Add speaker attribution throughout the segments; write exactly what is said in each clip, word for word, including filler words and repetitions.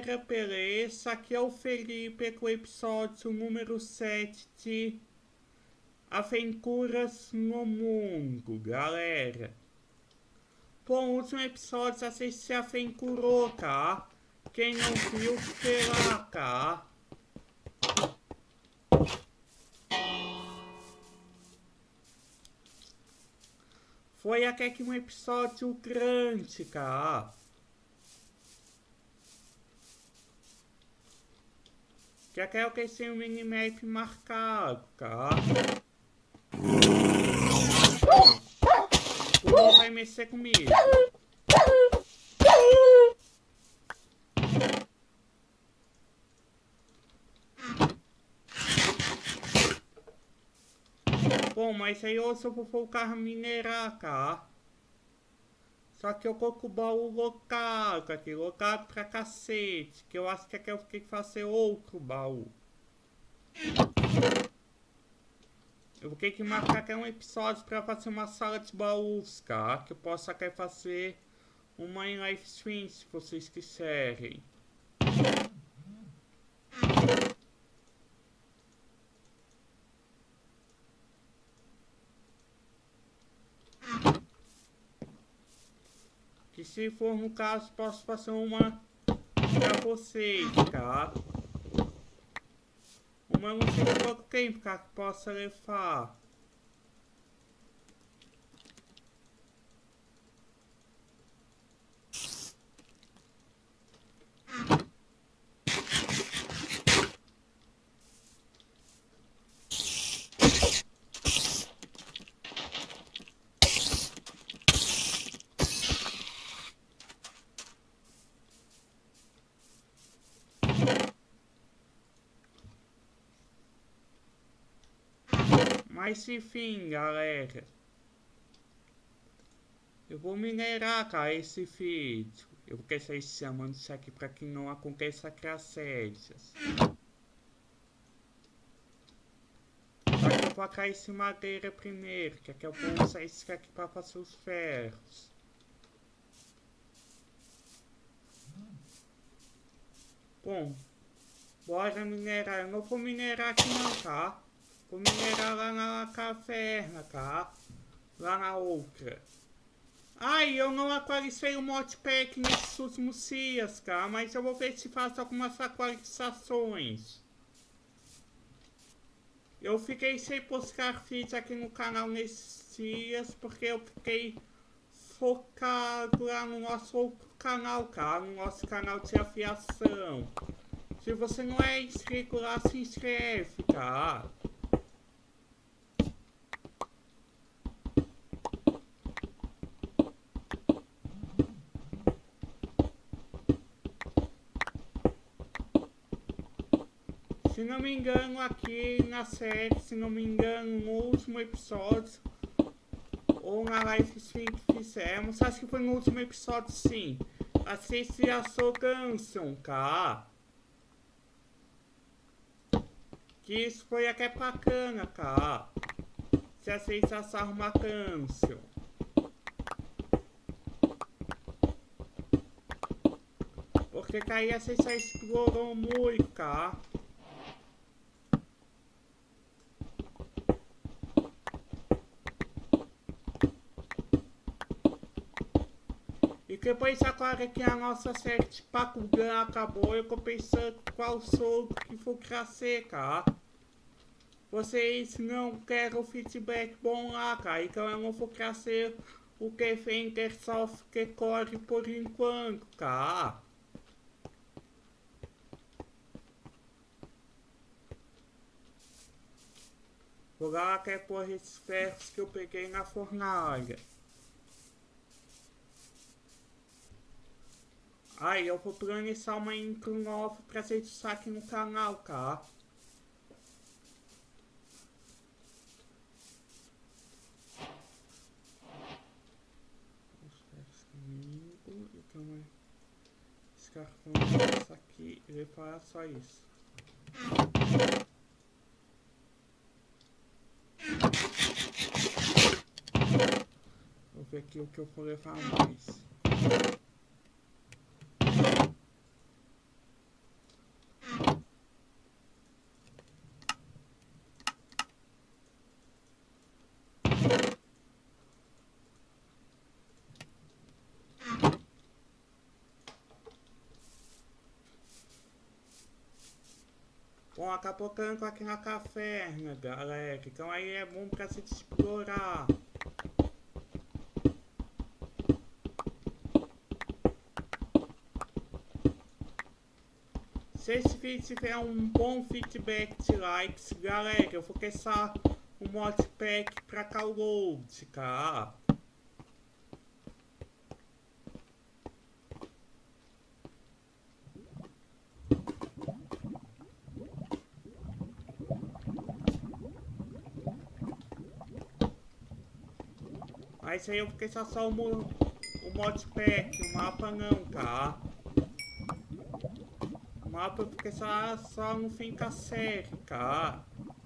Speaker 1: galera, beleza? Aqui é o Felipe com o episódio número sete de Aventuras no Mundo, galera. Bom, o último episódio a gente se aventurou, tá? Quem não viu, vê lá, tá? Foi até que um episódio grande, tá? Que até eu tenho um minimap marcado, tá? Tu não vai mexer comigo. Bom, mas aí hoje eu vou focar minerar, tá? Só que eu coloco o baú locado aqui, locado pra cacete. Que eu acho que aqui eu tenho que fazer outro baú. Eu vou ter que marcar aqui um episódio pra fazer uma sala de baús, tá? Que eu posso até fazer uma em live stream, se vocês quiserem. Que se for no caso, posso fazer uma pra vocês, tá? Uma eu não sei quanto tempo que possa levar. Mas enfim, galera, eu vou minerar, cara, esse vídeo. Eu vou querer chamando isso aqui pra que não aconteça tragédias. Só que eu vou colocar esse madeira primeiro, que aqui eu vou usar esse aqui pra fazer os ferros. Bom, bora minerar. Eu não vou minerar aqui não, tá? Vou minerar lá na caverna, tá? Lá na outra. Ai, eu não atualizei o modpack nesses últimos dias, tá? Mas eu vou ver se faço algumas atualizações. Eu fiquei sem postar vídeos aqui no canal nesses dias, porque eu fiquei focado lá no nosso outro canal, tá? No nosso canal de aviação. Se você não é inscrito lá, se inscreve, tá? Se não me engano, aqui na série, se não me engano, no último episódio, ou na live stream que fizemos, acho que foi no último episódio, sim, assiste a sua canção, tá? Que isso foi até bacana, tá? Se assiste a uma canção. Porque aí você já explorou muito, tá? E depois agora que a nossa série de Bakugan acabou, eu tô pensando qual sou que for crescer, tá? Vocês não querem o feedback bom lá, cara, então eu não vou crescer o que vem Soft que corre por enquanto, tá? Vou lá que é por esses ferros que eu peguei na fornalha. Aí eu vou planejar uma intro nova pra gente usar aqui no canal, tá? Os ferros comigo e também escarpando isso aqui e reparar só isso. Vou ver aqui o que eu vou levar mais. Bom, acabou caindo com aquela caverna, galera. Então aí é bom pra se explorar. Se esse vídeo tiver um bom feedback de likes, galera, eu vou começar o modpack pra download, cara. Mas aí eu vou começar só o, o modpack, o mapa não, tá? O mapa eu vou começar só no fim da série, tá?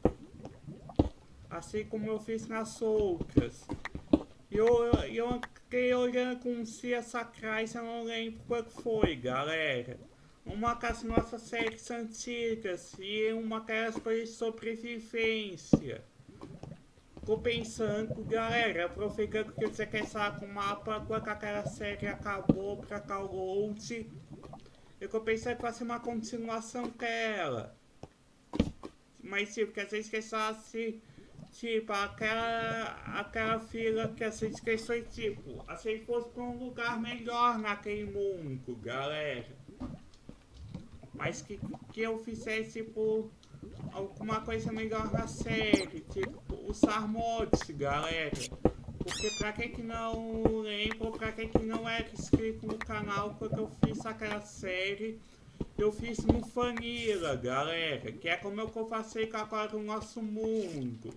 Speaker 1: Assim como eu fiz nas outras. E eu, eu, eu fiquei olhando com Cias Sacrais, eu não lembro qual foi, galera. Uma das nossas séries antigas e uma das coisas de sobrevivência. Tô pensando, galera, aproveitando que você quer saber o mapa, quando aquela série acabou pra download, eu tô pensando em fazer uma continuação dela. Mas tipo, que às vezes que só se, tipo, aquela, aquela fila que as inscrições, tipo, assim fosse pra um lugar melhor naquele mundo, galera. Mas que, que eu fizesse, tipo, alguma coisa melhor na série, tipo, usar mods, galera. Porque pra quem que não lembra, pra quem que não é inscrito no canal, quando eu fiz aquela série, eu fiz no Vanilla, galera, que é como eu passei agora o nosso mundo.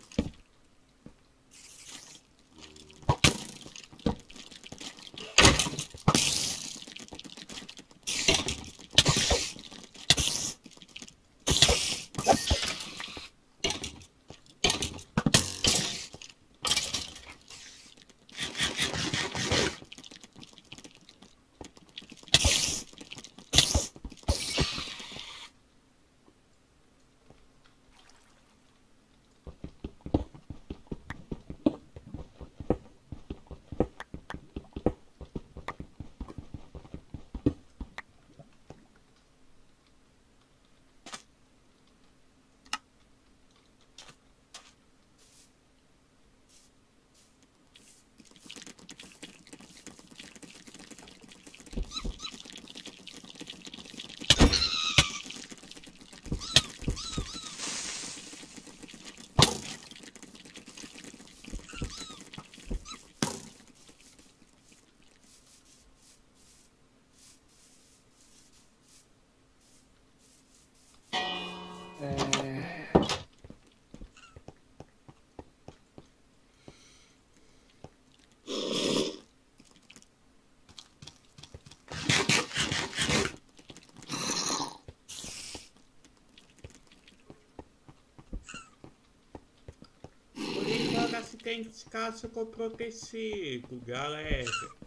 Speaker 1: Nesse caso ficou protegido, galera.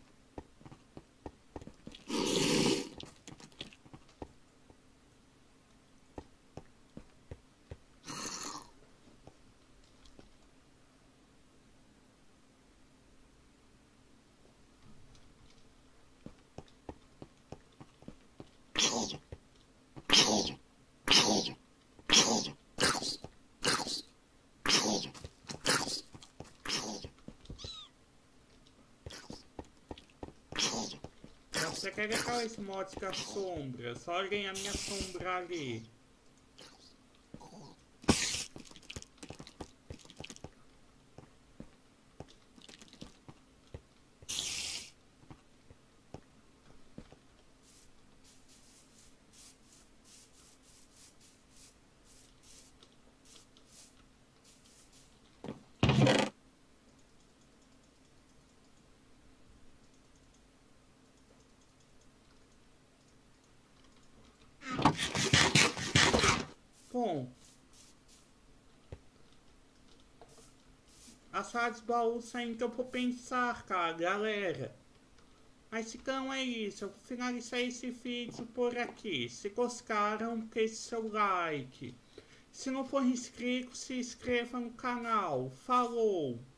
Speaker 1: Você quer ver esse mod com a sombra? Só olhem a minha sombra ali. Bom, a sala de baús ainda eu vou pensar, cara, galera. Mas então é isso, eu vou finalizar esse vídeo por aqui. Se gostaram, deixe seu like. Se não for inscrito, se inscreva no canal. Falou!